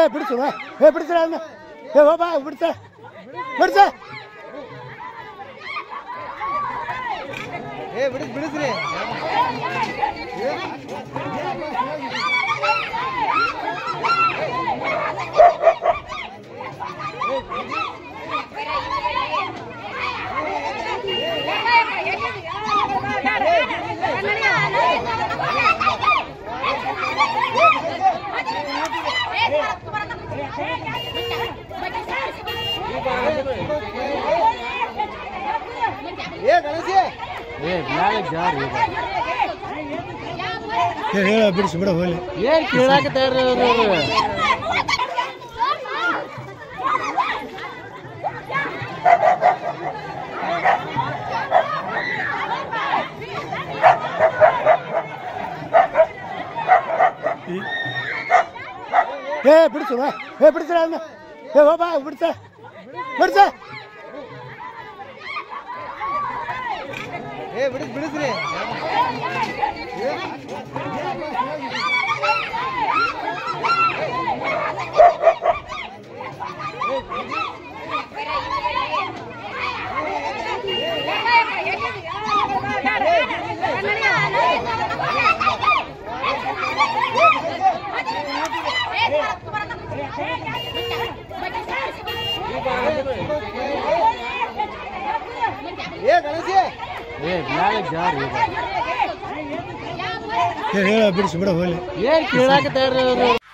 ಬಿಡಿಸು ಬಿಡಿಸ್ರ ಹೋಬಾ ಬಿಡ್ಸ ಬಿಡ್ಸ ಬಿಡಿಸ್ರಿ ಬಿಡಿಸಿ ಬಿಡ ಹೋಗ್ಲಿ ಏನ್ ಕೇಳಾಕ ತಯಾರ ಬಿಡಿಸು ಬಿಡಿಸ್ರ ಹೋಬಾ ಬಿಡ್ಸ ಬಿಡ್ಸ ಬಿಡಿಸ್ರಿ ಬಿಡಿಸಿ ಬಿಡ ಹೋಗ್ಲಿ ಏನ್ ಕೇಳಾಕ ತಯಾರ